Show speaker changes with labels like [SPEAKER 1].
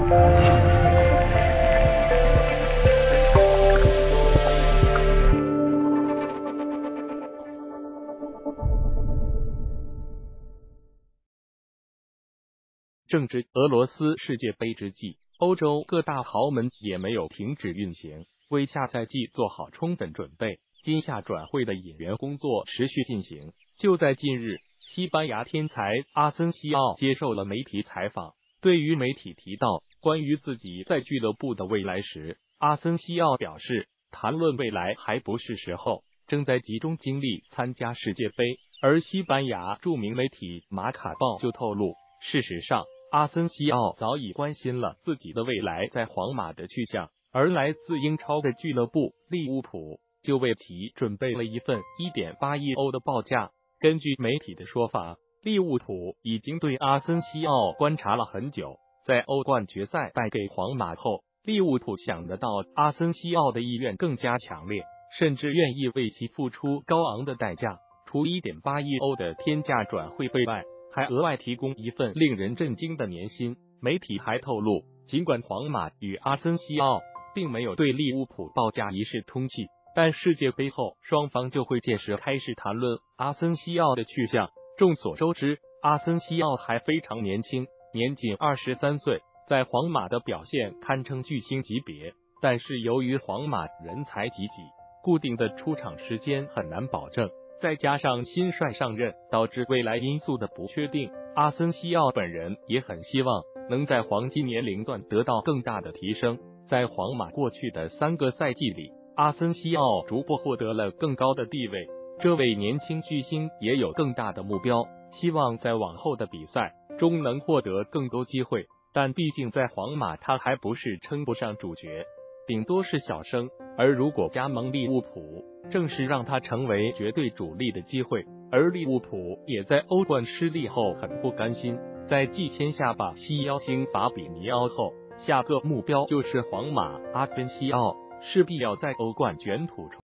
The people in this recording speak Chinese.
[SPEAKER 1] 正值俄罗斯世界杯之际，欧洲各大豪门也没有停止运行，为下赛季做好充分准备。今夏转会的引援工作持续进行。就在近日，西班牙天才阿森西奥接受了媒体采访。对于媒体提到关于自己在俱乐部的未来时，阿森西奥表示，谈论未来还不是时候，正在集中精力参加世界杯。而西班牙著名媒体马卡报就透露，事实上，阿森西奥早已关心了自己的未来在皇马的去向，而来自英超的俱乐部利物浦就为其准备了一份 1.8 亿欧的报价。根据媒体的说法，利物浦已经对阿森西奥观察了很久，在欧冠决赛败给皇马后，利物浦想得到阿森西奥的意愿更加强烈，甚至愿意为其付出高昂的代价，除 1.8 亿欧的天价转会费外，还额外提供一份令人震惊的年薪。媒体还透露，尽管皇马与阿森西奥并没有对利物浦报价一视同气，但世界杯后双方就会届时开始谈论阿森西奥的去向。众所周知，阿森西奥还非常年轻，年仅23岁，在皇马的表现堪称巨星级别。但是由于皇马人才济济，固定的出场时间很难保证，再加上新帅上任，导致未来因素的不确定。阿森西奥本人也很希望能在黄金年龄段得到更大的提升。在皇马过去的3个赛季里，阿森西奥逐步获得了更高的地位。这位年轻巨星也有更大的目标，希望在往后的比赛中能获得更多机会。但毕竟在皇马，他还不是称不上主角，顶多是小生。而如果加盟利物浦，正是让他成为绝对主力的机会。而利物浦也在欧冠失利后很不甘心，在继签下巴西妖星法比尼奥后，下个目标就是皇马。阿森西奥势必要在欧冠卷土重